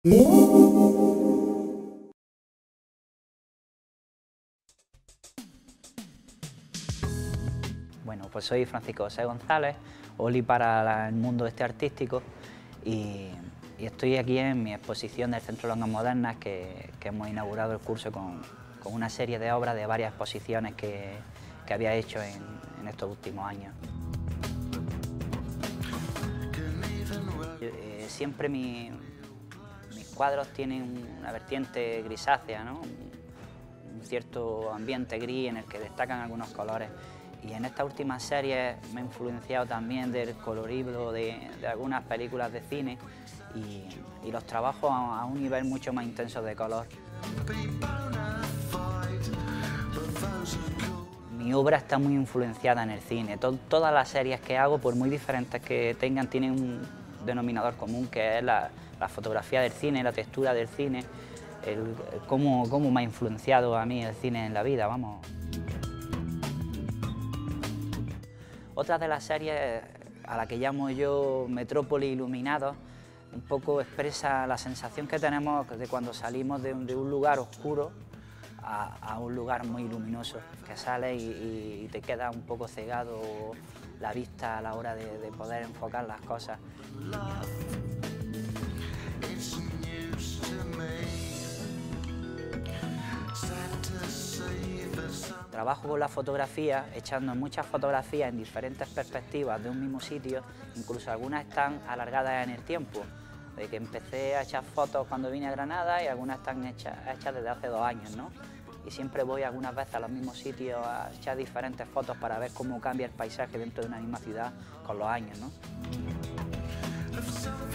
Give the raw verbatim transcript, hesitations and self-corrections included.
Bueno, pues soy Francisco José González, Oli para la- el mundo este artístico y, y estoy aquí en mi exposición del Centro Longas Modernas que, que hemos inaugurado el curso con, con una serie de obras de varias exposiciones que, que había hecho en, en estos últimos años. Eh, siempre mi, mis cuadros tienen una vertiente grisácea, ¿no? Un, un cierto ambiente gris en el que destacan algunos colores. Y en esta última serie me he influenciado también del colorido de, de algunas películas de cine y, y los trabajo a, a un nivel mucho más intenso de color. Mi obra está muy influenciada en el cine. Tod- todas las series que hago, por muy diferentes que tengan, tienen un denominador común, que es la, la fotografía del cine, la textura del cine, el, el cómo, cómo me ha influenciado a mí el cine en la vida, vamos. Otra de las series a la que llamo yo Metrópoli Iluminados, un poco expresa la sensación que tenemos de cuando salimos de un, de un lugar oscuro a, a un lugar muy luminoso, que sales y, y te queda un poco cegado la vista a la hora de, de poder enfocar las cosas. Trabajo con la fotografía, echando muchas fotografías en diferentes perspectivas de un mismo sitio, incluso algunas están alargadas en el tiempo, de que empecé a echar fotos cuando vine a Granada y algunas están hechas, hechas desde hace dos años, ¿no? Y siempre voy algunas veces a los mismos sitios a echar diferentes fotos para ver cómo cambia el paisaje dentro de una misma ciudad con los años, ¿no?